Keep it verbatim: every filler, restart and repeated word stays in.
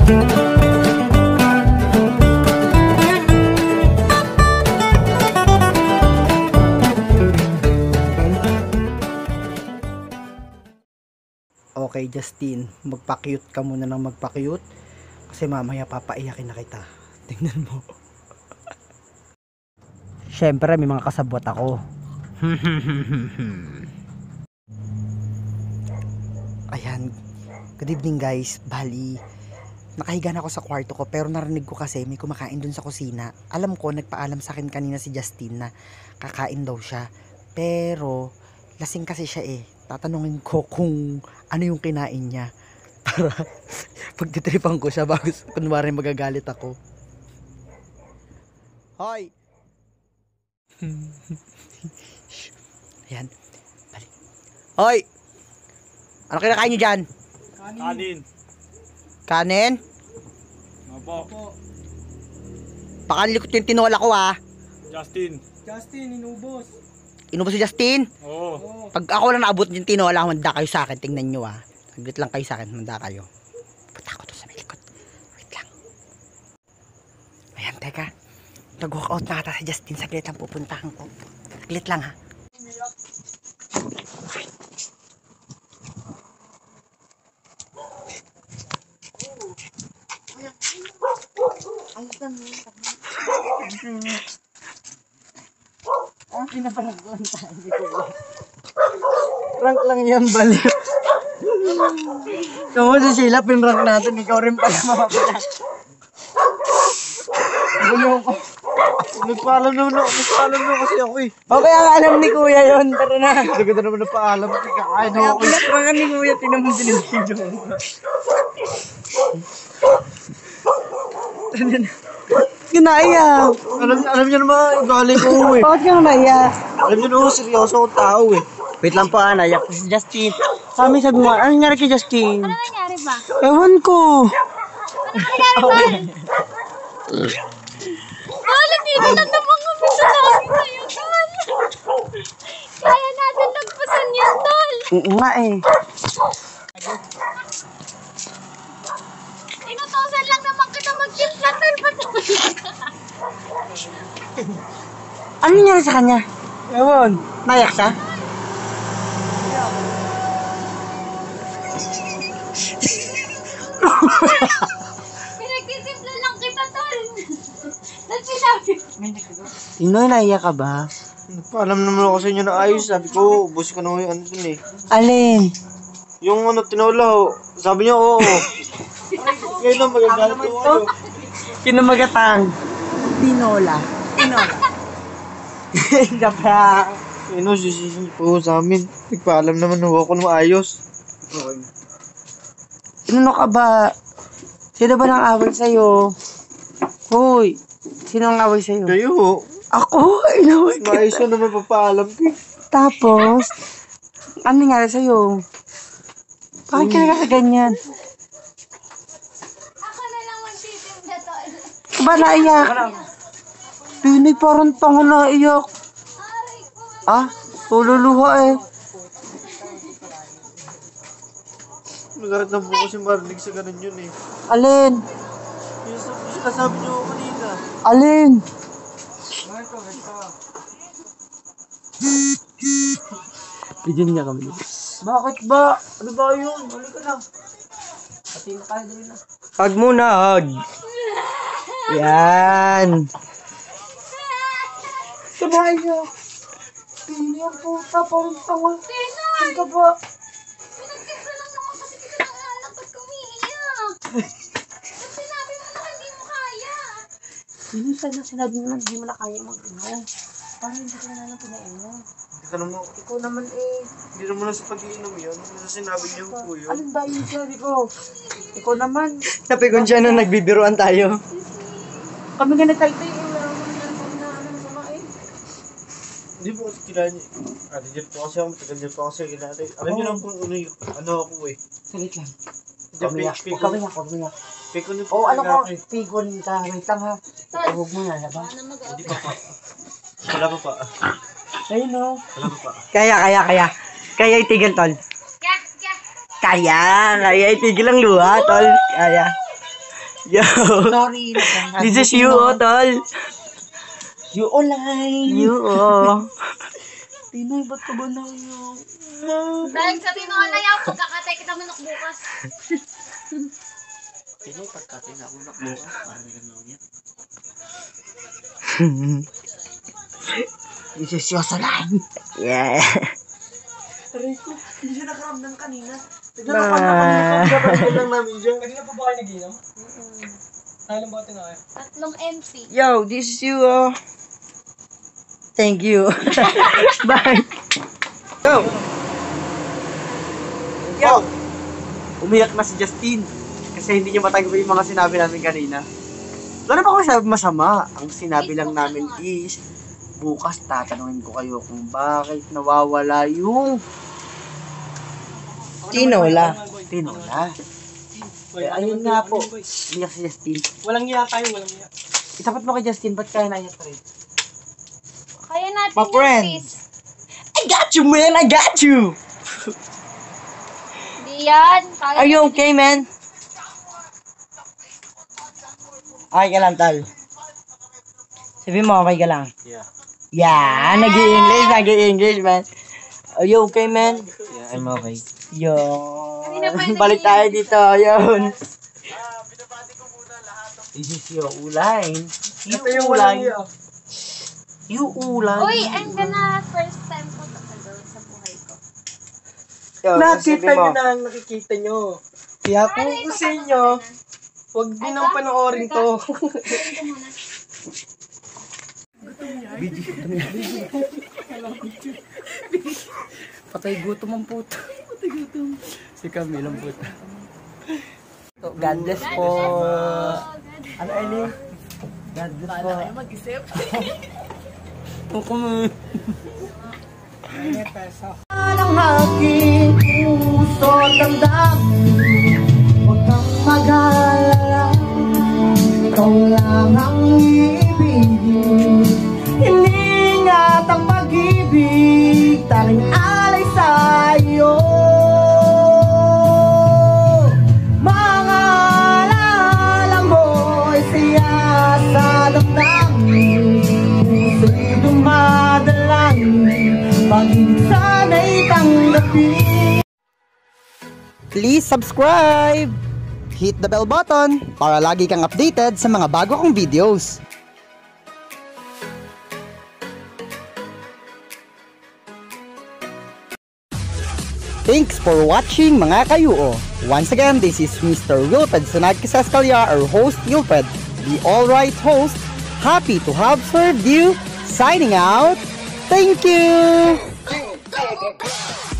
Okay, Justin, magpa-cute ka muna ng magpa-cute kasi mamaya papaiyakin na kita. Tingnan mo. Syempre may mga kasabot ako. Ayan. Good evening guys. Bali, nakahiga na ako sa kwarto ko pero narinig ko kasi may kumakain dun sa kusina. Alam ko, nagpaalam sa akin kanina si Justin na kakain daw siya. Pero lasing kasi siya eh. Tatanungin ko kung ano yung kinain niya para pagtitripan ko siya bago kunwari magagalit ako. Hoy! Ayan. Balik. Hoy! Ano kinakain niyo dyan? Kanin. Kanin? Opo. Pakanlikot yung tinola ko ah. Justin. Justin, inubos. Inubos si Justin? Oo. Pag ako lang naabot yung tinola, manda kayo sa akin. Tingnan nyo ah. Saglit lang kayo sa akin, manda kayo. Punta ako doon sa may likod. Wait lang. Ayan, teka. Nag-walk out na ata si Justin. Saglit lang pupuntahan ko. Saglit lang ha. Ang pinaparagwan tayo. Rank lang yan, bali. Kung si Sheila, pinrank natin. Ikaw rin pala mapapala. Gulo ko. Nagpaalam naman ako. Nagpaalam naman kasi ako eh. O kaya nga alam ni Kuya yun. Tara na. Naganda naman na paalam. Kakain Kaya ako. pinaprangan ni Kuya. Tinan mo binibidyo. Kinaya. Alam, alam niyo naman, ugali ko eh. Bakit ka naiya? Alam niyo naman, seryoso akong tao eh. Wait lang po, naiyak ko si Justin. Kami sabi mo, ano nangyari kay Justin? Ano nangyari ba? Ewan ko. Ano nangyari ba? Wala, dito lang naman kami sa namin sa'yo, tol. Kaya natin nagpasan yan, tol. Oo nga eh. Inutosan lang naman kita mag-timpla, tol. Ba't naman Ano nangyari sa kanya? Ewan. Naiyak siya? pinagtitimpla lang kita, tol. Nagsisabi. Inoy, naiyak ka ba? Nagpaalam naman ako sa inyo na ayos. Sabi ko, ubos ko na yung ano dun eh. Alin? Yung ano, tinola ho. Sabi niya, oo. Ngayon na magagalit yung ano. Kinamagatang. Tinola. Tinola. Gapa. Ano, sisisin po sa amin. Nagpaalam naman na ako na maayos. Ano ka ba? Sino ba nang away sa'yo? Hoy, sino ang away sa'yo? Kayo ho. Ako? Inaway ka. Maayos ko naman papaalam ko. Tapos, ano nangyari sa'yo? Bakit ka na ganyan? Ako na lang magtitimpla, tol. Ba naiyak? Pinig parang tango naiyak. Aray ko. Ah, tululuha eh. Magalit na po kasi marinig sa ganun yun eh. Alin? Yung sinasabi niyo kanina. Alin? Bigyan niya kami. Bakit ba? Ano ba yun? Balik ka na. Pati na tayo din na. Hug muna, hug. Yan. Sabay niya. Pili ang puta, parang tanga. Ano ka ba? Pinagtimpla lang naman kasi kita ng anak at kumiiyak. Ba't sinabi mo na hindi mo kaya? Sino sana sinabi mo na hindi mo na kaya mag-inom? Parang hindi ka na lang pinainom. Tanong mo, ikaw naman eh. Hindi naman na sa pag-iinom yun. Ano sa sinabi niyo po yun? Alin ba yun sabi ko? Ikaw naman. Napikon siya nung nagbibiruan tayo. Kami nga nagtagtay eh. Wala mo na na ano masama eh. Hindi po kasi kilala niyo. Ah, di po kasi ako. Matagal niyo po kasi kilala. Alam niyo lang kung ano yung ano ako eh. Salit lang. Diyan, Kamiyak. pick- Huwag kamiyak. Huwag kamiyak. Pick niyo Oo, po ano ko? talaga ako eh. Pigon ka. Wait lang ha. Huwag mo na. Diba? Hindi pa pa. Wala pa pa. Ayun o. Wala pa pa. Kaya, kaya, kaya. Kaya itigil, tol. Kaya, kaya. Kaya. Kaya itigil ang luha, tol. Kaya. Yo! Sorry. This is you, oh, tol. You online. You, oh. Pinoy, ba't ka ba na yun? Dahil sa tinola yan, pagkakatay kita manok bukas. Pinoy, pagkatin ako nakbukas. Parang gano'n yan. This is your salan. Yeah. Rico, hindi siya nakaramdam kanina. Bye. Naglalakad lang namin dyan. Kanina pa ba kayo nag-inom? Kailan ba tinayo? Tatlong empty. Yo, this is you, oh. Thank you. Bye. Yo. Yo. Umiyak na si Justin. Kasi hindi niya matanggap yung mga sinabi namin kanina. Wala naman ako sabi masama. Ang sinabi lang namin is, bukas tatanungin ko kayo kung bakit nawawala yung tinola. Tinola. Eh, ayun nga po. Umiyak si Justin. Walang iya tayo, walang iya. Itapat mo kay Justin, ba't kaya naiyak pa rin? Kaya natin My yung friend. fish. I got you, man! I got you! Di yan. Kaya Are you okay, man? Okay ka lang, Tal. Sabi mo, okay ka lang. Yeah. Yeah, nag-i-English, nag-i-English, man. Are you okay, man? Yeah, I'm okay. Yun. Kanina pa yung Balik tayo dito, yun. This is your ulay. Yung ulay. Yung ulay. Uy, I'm gonna first time ko to gagawin sa buhay ko. Nakita nyo na. ang nakikita nyo. Kaya kung gusto nyo, huwag din ang panoorin to. Ito muna. Patay gutom ang puto. Patay gutom. Si Camille ang puto. God bless po. Ano, Ellie? God bless po. Bala kayo mag-isip. Ako mo. Ang aking puso damdamin, huwag kang mag-alala, ikaw lang ang ibigin. Iningat ang pag-ibig, tanging alay sa'yo. Mga alala mo'y siya sa damdamin, puso'y dumadalangin, pag-insan ay tanggapin. Please subscribe! Hit the bell button para lagi kang updated sa mga bago kong videos. Thanks for watching mga kayuo. Once again, this is Mister Wilfred Sanagkis Escalia, our host Wilfred, the alright host. Happy to have served you. Signing out. Thank you!